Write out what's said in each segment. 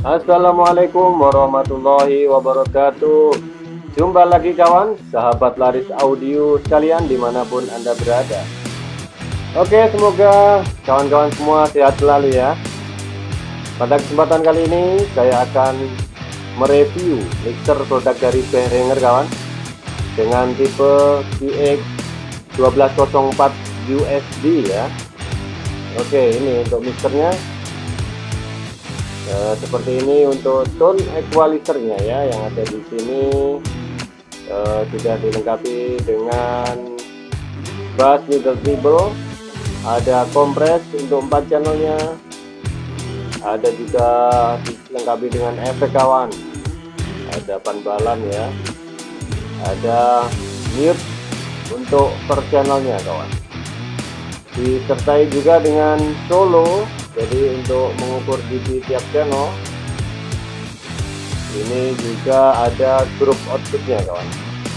Assalamualaikum warahmatullahi wabarakatuh. Jumpa lagi kawan, sahabat laris audio sekalian dimanapun Anda berada. Oke, semoga kawan-kawan semua sehat selalu ya. Pada kesempatan kali ini saya akan mereview mixer produk dari Behringer kawan, dengan tipe CX1204 USB ya. Oke, ini untuk mixernya. Seperti ini untuk tone equalizernya ya, yang ada di sini sudah dilengkapi dengan bass middle treble, ada kompres untuk 4 channelnya, ada juga dilengkapi dengan efek kawan, ada panbalan ya, ada mute untuk per channelnya kawan, disertai juga dengan solo. Jadi untuk mengukur dB tiap channel, ini juga ada grup outputnya kawan.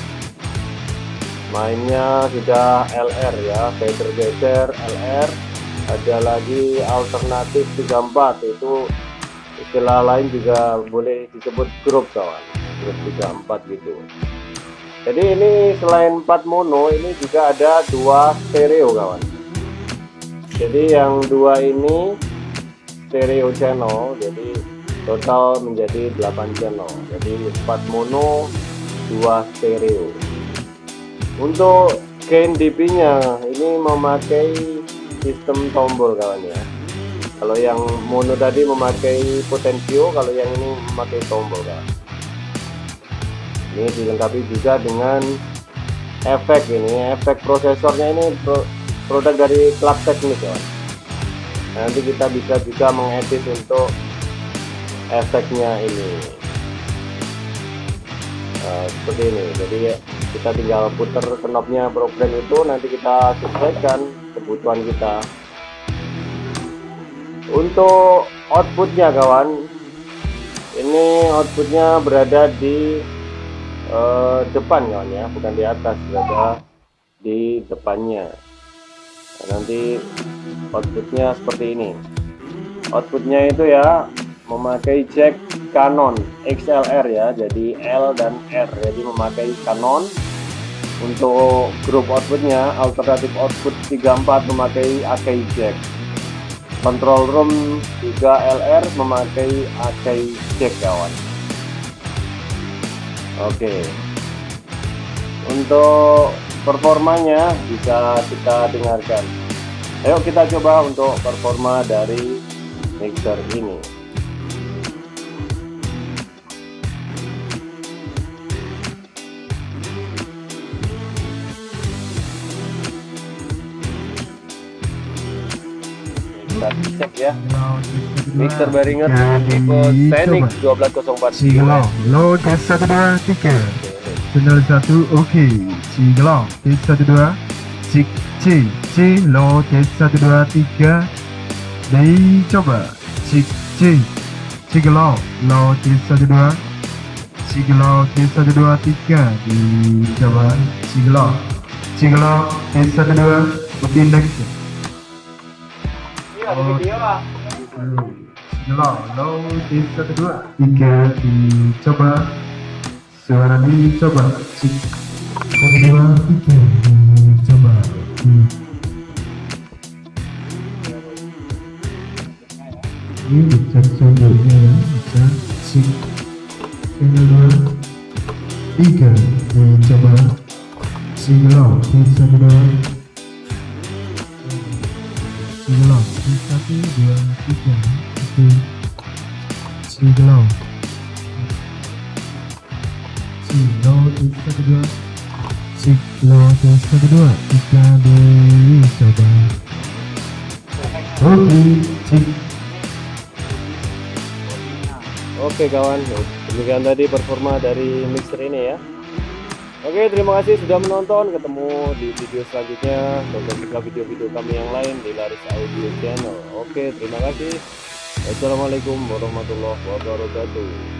Mainnya sudah LR ya, fader geser LR. Ada lagi alternatif 34, itu istilah lain juga boleh disebut grup kawan, grup 34 gitu. Jadi ini selain 4 mono, ini juga ada 2 stereo kawan. Jadi yang 2 ini stereo channel, jadi total menjadi 8 channel, jadi 4 mono 2 stereo. Untuk gain dB nya ini memakai sistem tombol kawan ya. Kalau yang mono tadi memakai potensio, kalau yang ini memakai tombol kawan. Ini dilengkapi juga dengan efek, ini efek prosesornya, ini produk dari Club Technic kawan. Nanti kita bisa juga mengedit untuk efeknya ini seperti ini. Jadi kita tinggal putar knobnya program itu, nanti kita sesuaikan kebutuhan kita. Untuk outputnya kawan, ini outputnya berada di depan kawan ya, bukan di atas, berada di depannya. Nanti outputnya seperti ini. Outputnya itu ya memakai jack Canon XLR ya, jadi L dan R, jadi memakai Canon. Untuk grup outputnya alternatif output 34 memakai Akai jack. Control room juga LR memakai Akai jack kawan. Oke, untuk performanya bisa kita dengarkan. Ayo kita coba untuk performa dari mixer ini. Kita cek ya. Mixer Behringer tipe Scenic 1204. Load tes 1 2 3. Channel 1 oke. Cigelong tes 1 2. C load tes 1 2 3. Dicoba. Cigelong load tes 1 2. Cigelong tes 1 2 3. Dicoba. Cigelong tes 1 2. Oke next. Low tes 1 2 3. Dicoba. Suara dicoba. Cik 1 2 3. Dicoba. Ini dicek sumbernya ya, bisa cik 2 3. Dicoba. Sigelong tes 1 2. Sigelong tes 1 2 3. Oke. Sigelong tes 1 2. tes 1 2 3. Dicoba. Oke kawan, demikian tadi performa dari mixer ini ya. Oke, terima kasih sudah menonton. Ketemu di video selanjutnya. Tonton juga video-video kami yang lain di Laris Audio Channel. Oke, terima kasih. Assalamualaikum warahmatullahi wabarakatuh.